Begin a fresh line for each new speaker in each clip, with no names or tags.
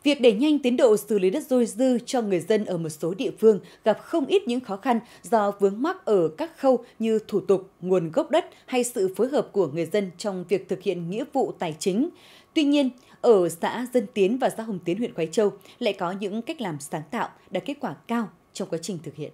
Việc đẩy nhanh tiến độ xử lý đất dôi dư cho người dân ở một số địa phương gặp không ít những khó khăn do vướng mắc ở các khâu như thủ tục, nguồn gốc đất hay sự phối hợp của người dân trong việc thực hiện nghĩa vụ tài chính. Tuy nhiên, ở xã Dân Tiến và xã Hồng Tiến, huyện Khoái Châu lại có những cách làm sáng tạo đạt kết quả cao trong quá trình thực hiện.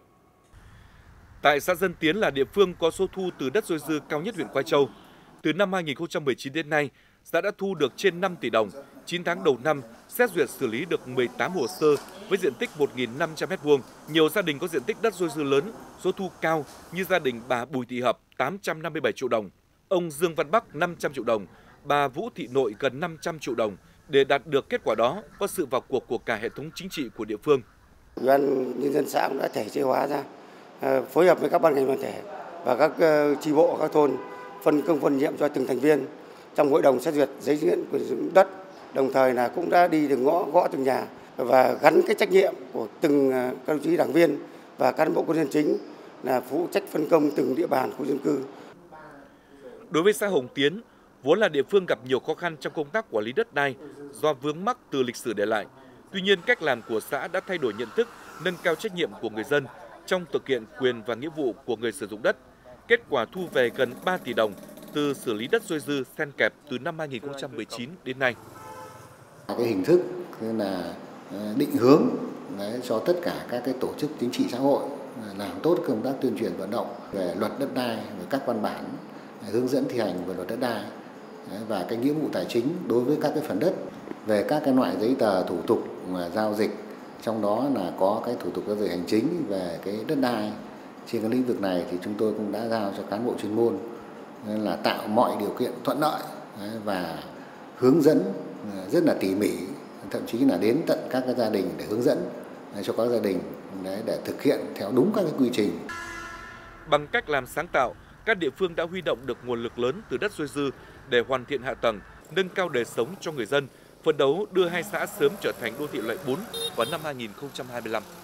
Tại xã Dân Tiến là địa phương có số thu từ đất dôi dư cao nhất huyện Khoái Châu. Từ năm 2019 đến nay, xã đã thu được trên 5 tỷ đồng. 9 tháng đầu năm, xét duyệt xử lý được 18 hồ sơ với diện tích 1.500 m². Nhiều gia đình có diện tích đất dôi dư lớn, số thu cao như gia đình bà Bùi Thị Hợp 857 triệu đồng, ông Dương Văn Bắc 500 triệu đồng, bà Vũ Thị Nội gần 500 triệu đồng. Để đạt được kết quả đó, có sự vào cuộc của cả hệ thống chính trị của địa phương.
Ủy ban nhân dân xã cũng đã thể chế hóa ra, phối hợp với các ban ngành đoàn thể và các chi bộ các thôn phân công phân nhiệm cho từng thành viên trong hội đồng xét duyệt giấy chứng nhận quyền sử dụng đất, đồng thời là cũng đã đi từng ngõ gõ từng nhà và gắn cái trách nhiệm của từng các đồng chí đảng viên và cán bộ công nhân chính là phụ trách phân công từng địa bàn khu dân cư.
Đối với xã Hồng Tiến, vốn là địa phương gặp nhiều khó khăn trong công tác quản lý đất đai do vướng mắc từ lịch sử để lại. Tuy nhiên, cách làm của xã đã thay đổi nhận thức, nâng cao trách nhiệm của người dân trong thực hiện quyền và nghĩa vụ của người sử dụng đất. Kết quả thu về gần 3 tỷ đồng từ xử lý đất dôi dư xen kẹp từ năm 2019 đến nay.
Cái hình thức là định hướng cho tất cả các cái tổ chức chính trị xã hội làm tốt công tác tuyên truyền vận động về luật đất đai, về các văn bản hướng dẫn thi hành về luật đất đai và cái nghĩa vụ tài chính đối với các cái phần đất, về các cái loại giấy tờ thủ tục giao dịch, trong đó là có cái thủ tục giao dịch hành chính về cái đất đai. Trên cái lĩnh vực này thì chúng tôi cũng đã giao cho cán bộ chuyên môn là tạo mọi điều kiện thuận lợi và hướng dẫn rất là tỉ mỉ, thậm chí là đến tận các cái gia đình để hướng dẫn cho các gia đình để thực hiện theo đúng các cái quy trình.
Bằng cách làm sáng tạo, các địa phương đã huy động được nguồn lực lớn từ đất dôi dư để hoàn thiện hạ tầng, nâng cao đời sống cho người dân, phấn đấu đưa hai xã sớm trở thành đô thị loại 4 vào năm 2025.